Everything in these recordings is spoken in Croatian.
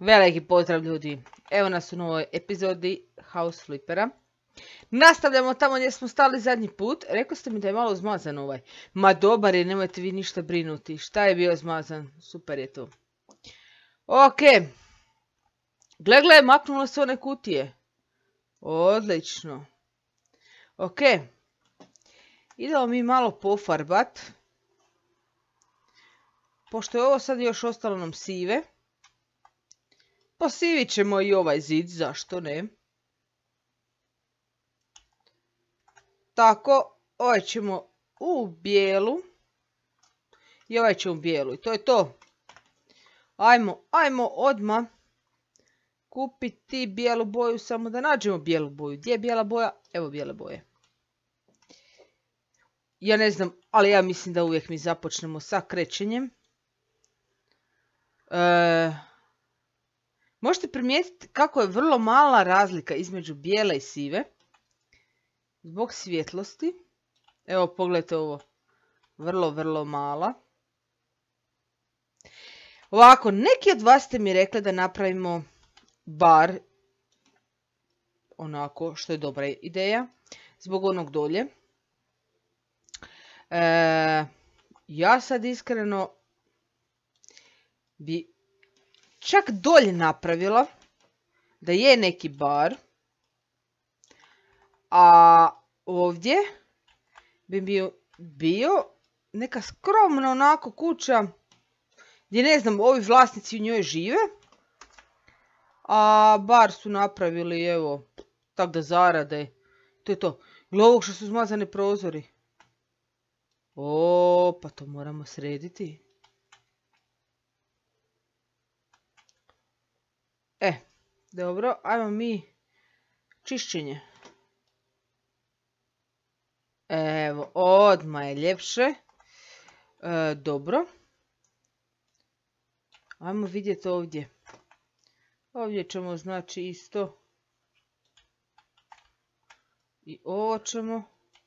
Veliki pozdrav ljudi. Evo nas u novoj epizodi House Flippera. Nastavljamo tamo gdje smo stali zadnji put. Rekli ste mi da je malo zmazan ovaj. Ma dobar je, nemojte vi ništa brinuti. Šta je bio zmazan? Super je to. Ok. Gle, maknulo se one kutije. Odlično. Ok. Idemo mi malo pofarbat. Pošto je ovo sad još ostalo nam sive. Posivit ćemo i ovaj zid, zašto ne? Tako, ovaj ćemo u bijelu. I ovaj ćemo u bijelu. I to je to. Ajmo odmah kupiti bijelu boju, samo da nađemo bijelu boju. Gdje je bijela boja? Evo bijele boje. Ja ne znam, ali ja mislim da uvijek mi započnemo sa krećenjem. Možete primijetiti kako je vrlo mala razlika između bijele i sive. Zbog svjetlosti. Evo pogledajte ovo. Vrlo mala. Ovako, neki od vas ste mi rekli da napravimo bar. Onako, što je dobra ideja. Zbog onog dolje. Ja sad iskreno bi čak dolje napravila da je neki bar. A ovdje bi bio neka skromna onako kuća gdje ne znam, ovi vlasnici u njoj žive. A bar su napravili, evo, tak da zarade. To je to. Gle ovog što su zmazane prozori. O, pa to moramo srediti. Dobro, ajmo mi čišćenje. Evo, odmah je ljepše. Dobro. Ajmo vidjeti ovdje. Ovdje ćemo znači isto. I ovo ćemo.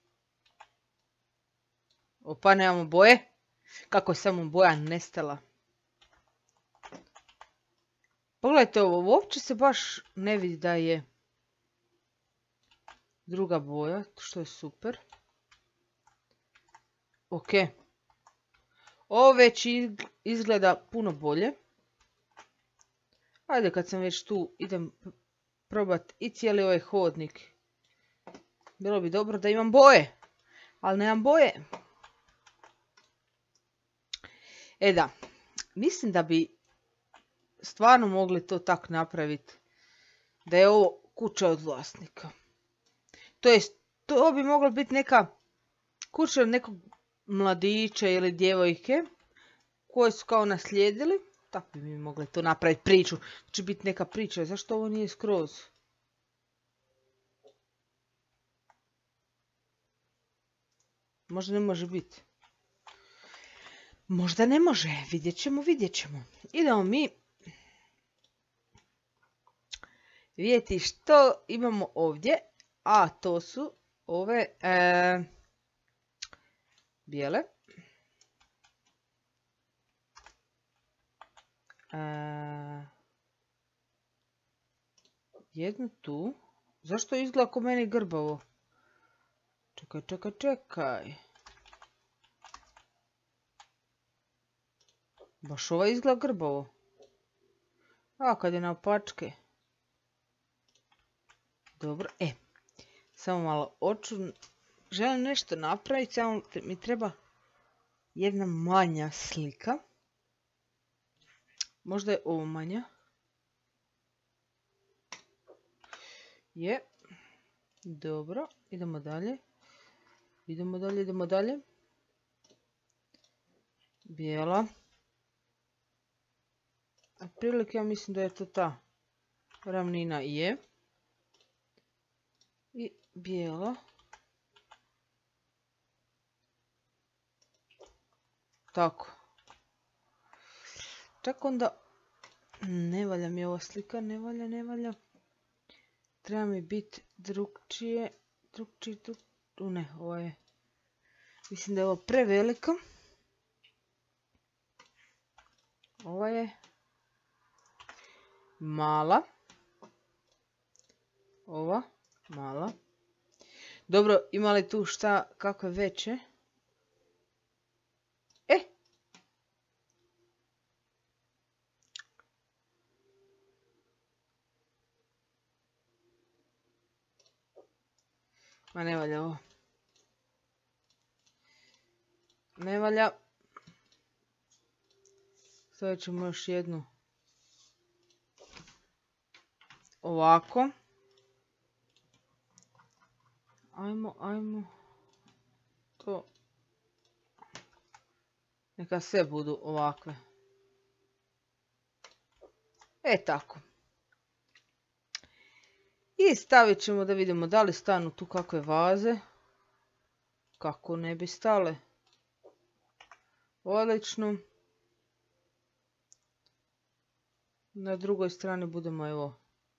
Opa, nemamo boje. Kako je samo boja nestala. Pogledajte ovo, uopće se baš ne vidi da je druga boja, što je super. Ok. Ovo već izgleda puno bolje. Ajde, kad sam već tu, idem probati i cijeli ovaj hodnik. Bilo bi dobro da imam boje, ali nemam boje. Da, mislim da bi stvarno mogli to tak napraviti da je ovo kuća od vlasnika. To jest, to bi mogla biti neka kuća od nekog mladića ili djevojke koje su kao naslijedili. Tako bi mi mogli to napraviti priču. Će biti neka priča. Zašto ovo nije skroz? Možda ne može biti. Možda ne može. Vidjet ćemo. Idemo mi vidjeti što imamo ovdje. A to su ove bijele. Jednu tu. Zašto izgleda ko meni grbavo? Čekaj. Baš ova izgleda grbavo. A, kad je naopačke. Dobro, samo malo oču. Želim nešto napraviti, samo mi treba jedna manja slika. Možda je ovo manja. Je. Dobro, idemo dalje. Idemo dalje. Bijela. Otprilike ja mislim da je to ta ravnina je. I bijela. Tako. Čak onda ne valja mi ova slika, ne valja. Treba mi biti drugčije. Ne, ovo je. Mislim da je ovo preveliko. Ovo je mala. Ova, mala. Dobro, ima li tu šta, kakve veće? Ma ne valja ovo. Ne valja. Stavit ćemo još jednu. Ovako. Ajmo. To. Neka sve budu ovakve. Tako. I stavit ćemo da vidimo da li stanu tu kakve vaze. Kako ne bi stale. Odlično. Na drugoj strani budemo evo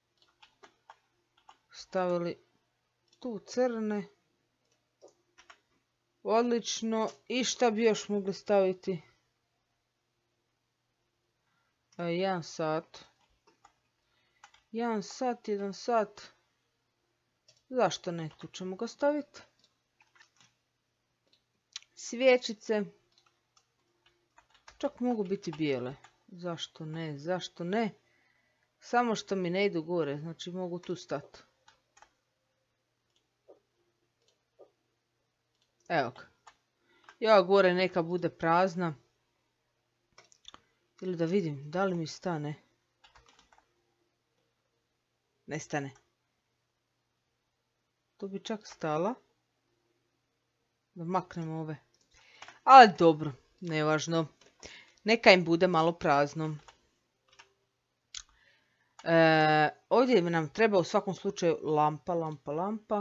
stavili tu crne. Odlično. I šta bi još mogli staviti? 1 sat. 1 sat. Zašto ne? Tu ćemo ga staviti. Svječice. Čak mogu biti bijele. Zašto ne? Samo što mi ne idu gore. Znači mogu tu stati. Evo ga. I ova gore neka bude prazna. Ili da vidim da li mi stane. Ne stane. Tu bi čak stala. Da maknemo ove. Ali dobro, nevažno. Neka im bude malo prazno. Ovdje nam treba u svakom slučaju lampa.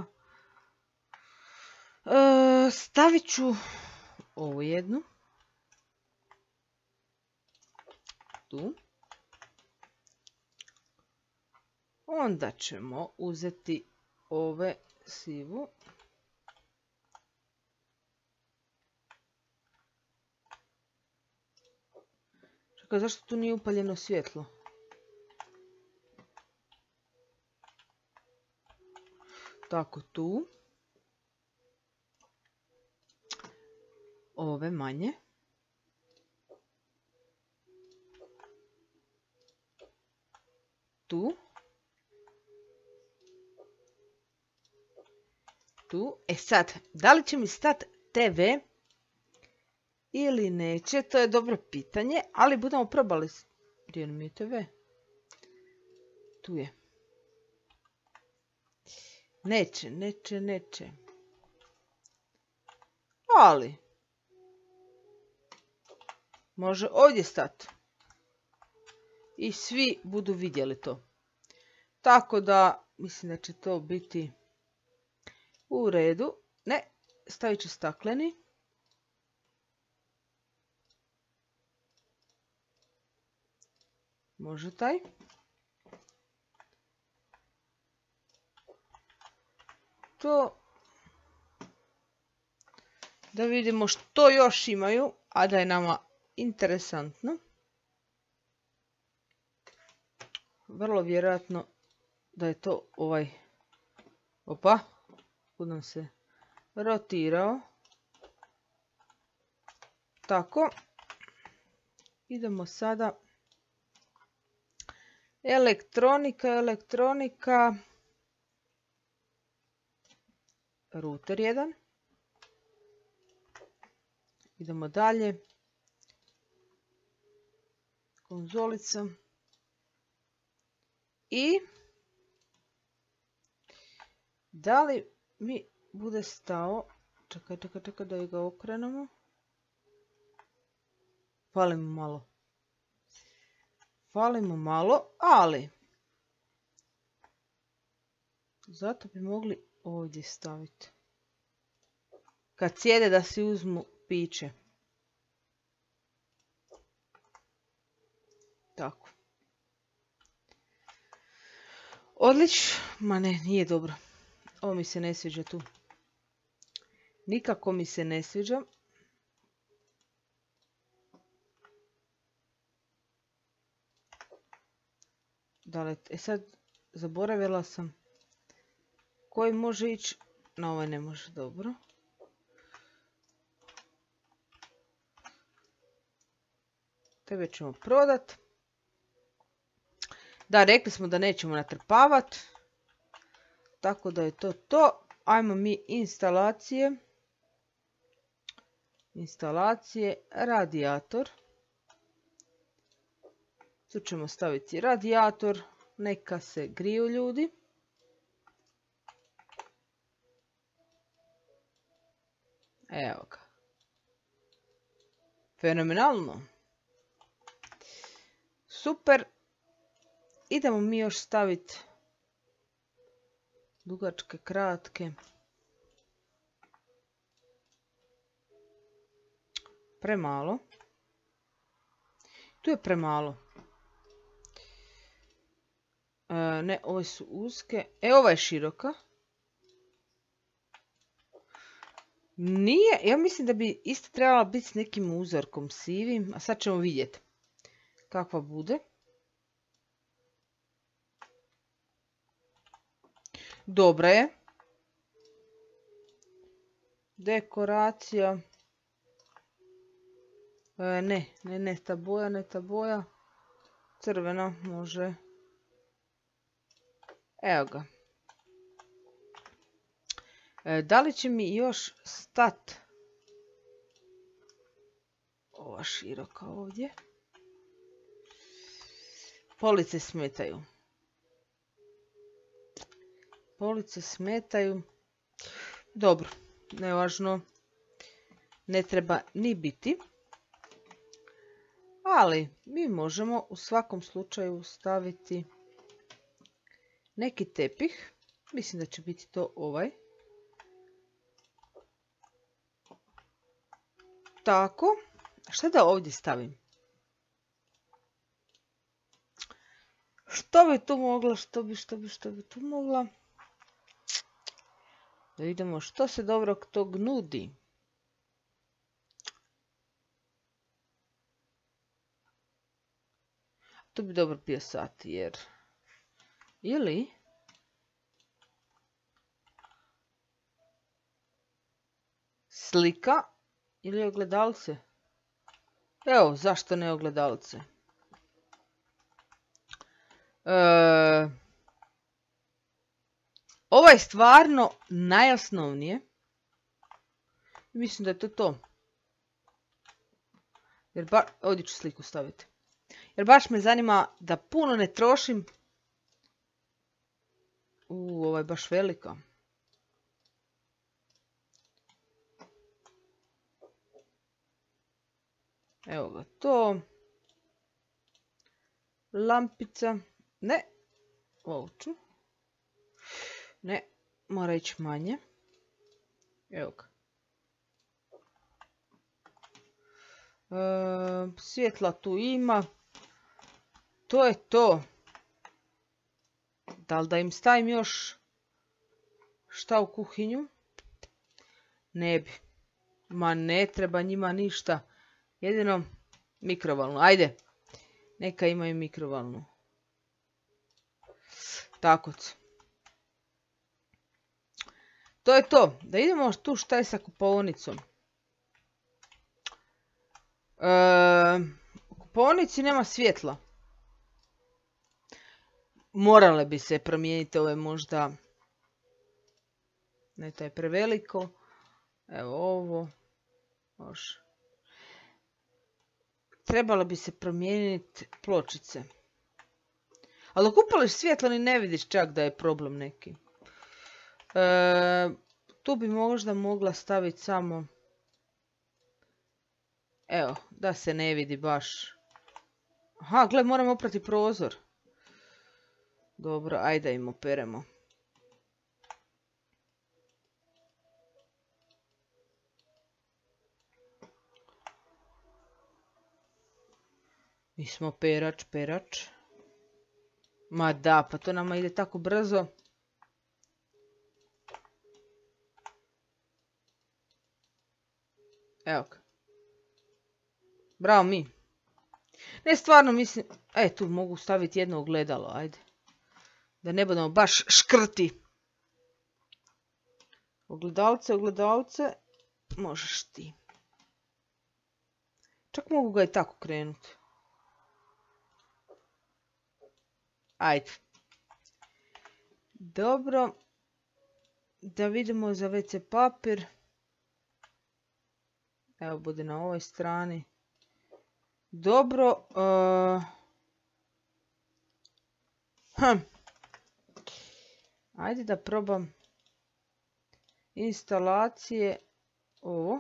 Stavit ću ovu jednu. Tu. Onda ćemo uzeti ove sivu. Čekaj, zašto tu nije upaljeno svjetlo? Tako, tu. Ove manje. Tu. Tu. Sad, da li će mi stati TV ili neće? To je dobro pitanje, ali budemo probali. Gdje mi je TV? Tu je. Neće. Ali može ovdje stati. I svi budu vidjeli to. Tako da mislim da će to biti u redu. Ne, stavit ću stakleni. Može taj. To. Da vidimo što još imaju, a da je nama interesantno. Vrlo vjerojatno da je to ovaj. Opa, kud nam se rotirao. Tako. Idemo sada. Elektronika. Router 1. Idemo dalje. Konzolica. I da li mi bude stao, čekaj da ga okrenemo. Falimo malo, ali zato bi mogli ovdje staviti. Kad sjede da si uzmu piće. Tako. Odlično. Ma ne, nije dobro. Ovo mi se ne sviđa tu. Nikako mi se ne sviđa. Sad zaboravila sam. Koji može ići? Na ovaj ne može, dobro. Tebe ćemo prodat. Da, rekli smo da nećemo natrpavat. Tako da je to to. Ajmo mi instalacije. Instalacije, radijator. Tu ćemo staviti radijator. Neka se griju ljudi. Evo ga. Fenomenalno. Super. Idemo mi još staviti dugačke, kratke. Premalo. Tu je premalo. Ne, ove su uske. Ova je široka. Nije, ja mislim da bi isto trebala biti s nekim uzorkom sivim, a sad ćemo vidjeti kakva bude. Dobra je. Dekoracija. Ne ta boja. Crvena može. Evo ga. Da li će mi još stat ova široka ovdje? Police smetaju. Police smetaju. Dobro, nevažno. Ne treba ni biti. Ali mi možemo u svakom slučaju staviti neki tepih. Mislim da će biti to ovaj. Tako. Šta da ovdje stavim? Što bi tu mogla? Što bi tu mogla? Da vidimo što se dobrog tog nudi. Tu bi dobro bio sat, jer... Ili... Slika ili ogledalce. Evo, zašto ne ogledalce? Ovo je stvarno najosnovnije. Mislim da je to to. Jer ovdje ću sliku staviti. Jer baš me zanima da puno ne trošim. Ovo je baš velika. Evo ga to. Lampica. Ne. Ovo ću. Ne. Mora ići manje. Evo ga. Svjetla tu ima. To je to. Da li da im stavim još šta u kuhinju? Ne bi. Ma ne treba njima ništa. Jedino mikrovalnu. Ajde. Neka imaju mikrovalnu. Tako. To je to. Da idemo tu šta je sa kupaonicom. U kupaonici nema svjetla. Morale bi se promijeniti, ovo je možda... Ne, to je preveliko. Evo ovo. Može. Trebalo bi se promijeniti pločice. Ali ako upališ svjetlo ni ne vidiš čak da je problem neki. Tu bi možda mogla staviti samo... Evo, da se ne vidi baš. Aha, gle, moram oprati prozor. Dobro, ajde im operemo. Mi smo perač. Ma da, pa to nama ide tako brzo. Evo ga. Bravo mi. Ne, stvarno mislim... tu mogu staviti jedno ogledalo, ajde. Da ne budemo baš škrti. Ogledalce. Možeš ti. Čak mogu ga i tako krenuti. Ajde. Dobro. Da vidimo za WC papir. Evo, bude na ovoj strani. Dobro. Ajde da probam instalacije. Ovo.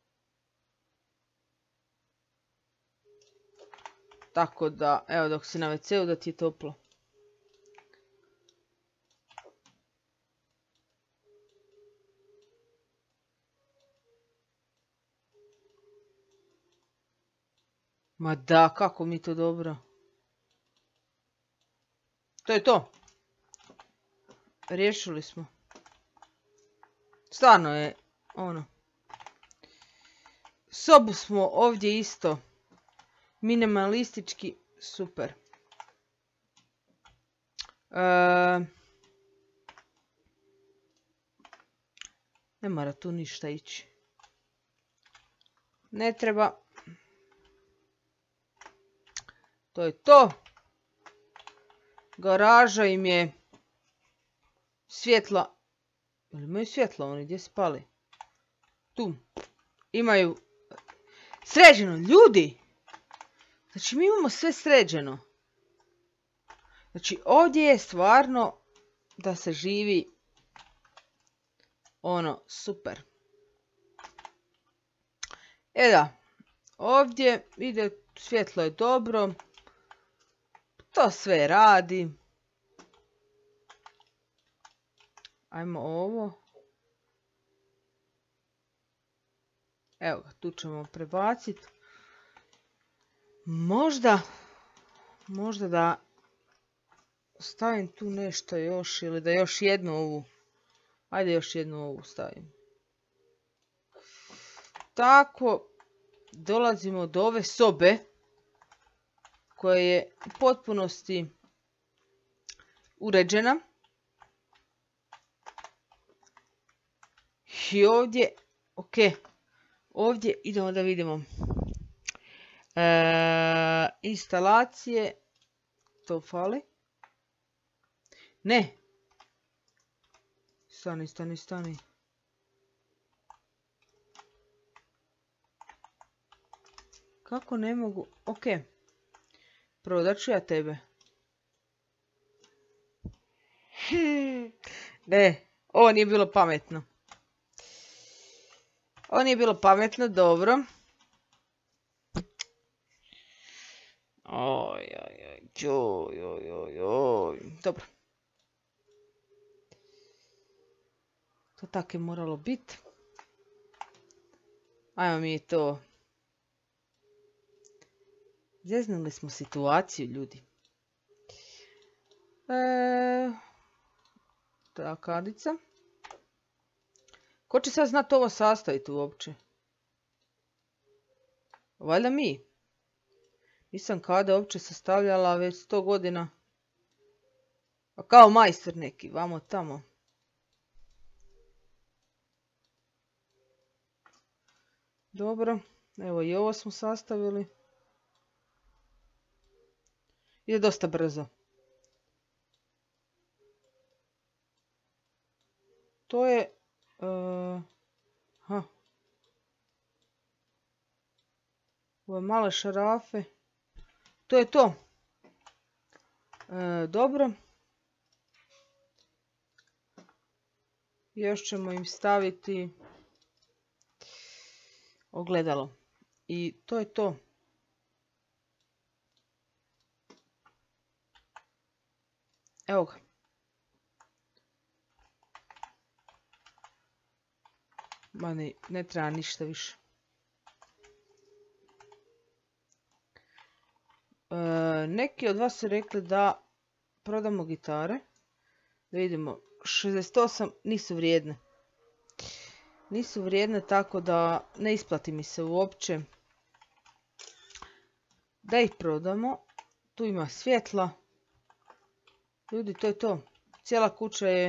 Tako da, evo dok si na WC-u da ti je toplo. Ma da, kako mi to dobro. To je to. Riješili smo. Stvarno je, ono. Sobu smo ovdje isto. Minimalistički, super. Ne mora tu ništa ići. Ne treba. To je to. Garaža im je svjetla. Ili imaju svjetla oni, gdje spali? Tu. Imaju sređeno, ljudi! Znači mi imamo sve sređeno. Znači ovdje je stvarno da se živi ono super. Da, ovdje ide, svjetlo je dobro. To sve radi. Ajmo ovo. Evo ga, tu ćemo prebaciti. Možda da stavim tu nešto još ili da još jednu ovu. Ajde još jednu ovu stavim. Tako dolazimo do ove sobe koja je u potpunosti uređena. I ovdje, ok, ovdje idemo da vidimo. Instalacije, to fali. Ne. Stani. Kako ne mogu, ok. Prodat ću ja tebe. Ne, ovo nije bilo pametno. Ovo nije bilo pametno, dobro. Dobro. To tako je moralo biti. Ajmo mi to. Zeznuli smo situaciju, ljudi. Ta kartica. Ko će sad znati ovo sastaviti uopće? Valjda mi. Nisam kade uopće sastavljala već 100 godina. A kao majstor neki, vamo tamo. Dobro, evo i ovo smo sastavili. Ide dosta brzo. To je... Ove male šarafe. To je to. Dobro. Još ćemo im staviti ogledalo. I to je to. Evo ga. Ma ne treba ništa više. Neki od vas su rekli da prodamo gitare. Da vidimo, 68 nisu vrijedne. Nisu vrijedne, tako da ne isplati mi se uopće da ih prodamo. Tu ima svjetla. Ljudi, to je to. Cijela kuća je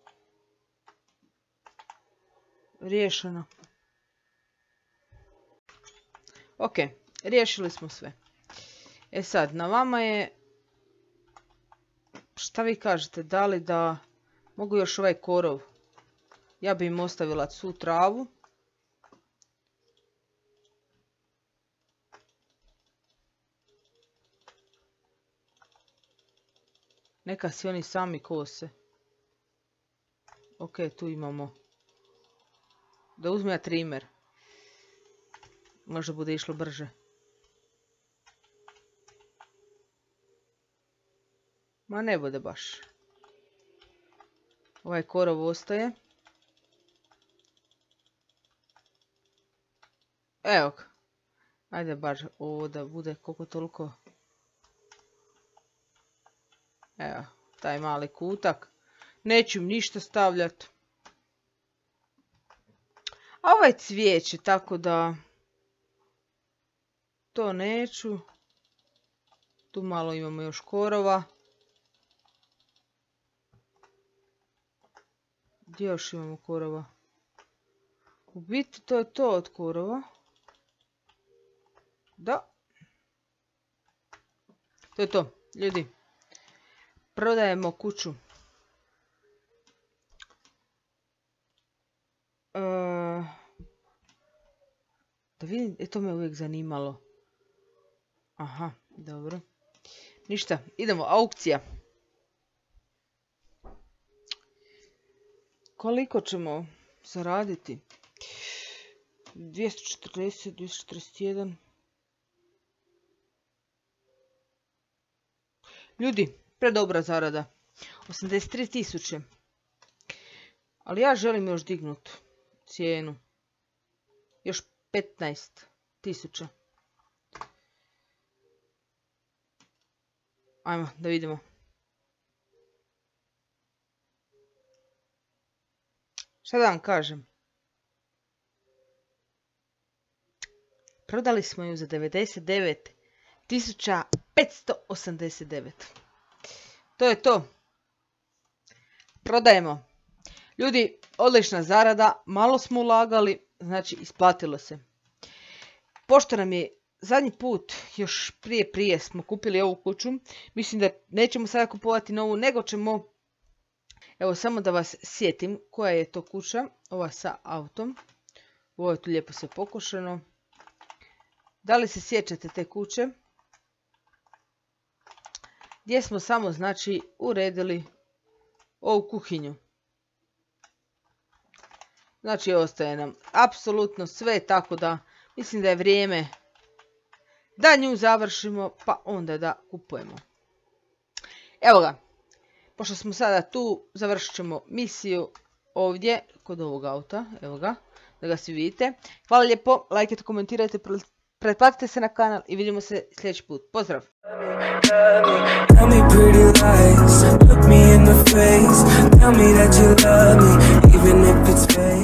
riješena. Ok, riješili smo sve. E sad, na vama je... Šta vi kažete? Da li da... Mogu još ovaj korov? Ja bi im ostavila svu travu. Neka si oni sami kose. Ok, tu imamo. Da uzme ja trimer. Možda bude išlo brže. Ma ne bude baš. Ovaj korov ostaje. Evo ga. Ajde baš ovo da bude koliko toliko. Evo, taj mali kutak. Neću im ništa stavljati. A ovaj cvijeće, tako da... To neću. Tu malo imamo još korova. Gdje još imamo korova? U biti to je to od korova. Da. To je to, ljudi. Prodajemo kuću. Da vidim, to me uvijek zanimalo. Aha, dobro. Ništa, idemo, aukcija. Koliko ćemo zaraditi? 240, 241. Ljudi, predobra zarada. 83.000. Ali ja želim još dignut cijenu. Još 15.000. Ajmo, da vidimo. Šta da vam kažem? Prodali smo ju za 99.589. To je to. Prodajemo. Ljudi, odlična zarada. Malo smo ulagali, znači isplatilo se. Pošto nam je zadnji put, još prije smo kupili ovu kuću. Mislim da nećemo sada kupovati novu, nego ćemo... Evo, samo da vas sjetim koja je to kuća. Ova sa autom. Ovo je tu lijepo sve pokošeno. Da li se sjećate te kuće? Gdje smo samo, znači, uredili ovu kuhinju. Znači, ostaje nam apsolutno sve, tako da mislim da je vrijeme da nju završimo, pa onda da kupujemo. Evo ga. Pošto smo sada tu, završit ćemo misiju ovdje kod ovog auta. Evo ga, da ga svi vidite. Hvala lijepo, lajkajte, komentirajte, pretplatite se na kanal i vidimo se sljedeći put. Pozdrav! Tell me pretty lies, look me in the face, tell me that you love me, even if it's fake.